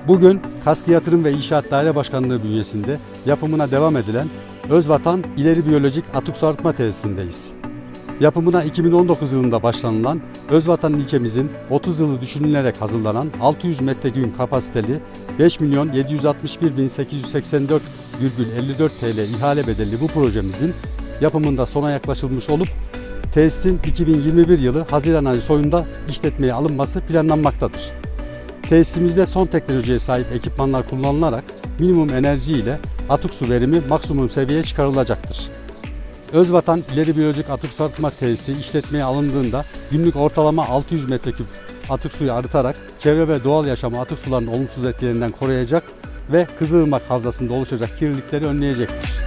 Bugün Kaskı Yatırım ve İnşaat Daire Başkanlığı bünyesinde yapımına devam edilen Özvatan İleri Biyolojik Atık Su Arıtma Tesisindeyiz. Yapımına 2019 yılında başlanılan Özvatan ilçemizin 30 yılı düşünülerek hazırlanan 600 metreküp kapasiteli 5.761.884,54 TL ihale bedelli bu projemizin yapımında sona yaklaşılmış olup tesisin 2021 yılı Haziran ayı sonunda işletmeye alınması planlanmaktadır. Tesisimizde son teknolojiye sahip ekipmanlar kullanılarak minimum enerji ile atık su verimi maksimum seviyeye çıkarılacaktır. Özvatan İleri Biyolojik Atık Su Arıtma Tesisi işletmeye alındığında günlük ortalama 600 metreküp atık suyu arıtarak çevre ve doğal yaşamı atık sularının olumsuz etkilerinden koruyacak ve Kızılırmak Havzası'nda oluşacak kirlilikleri önleyecektir.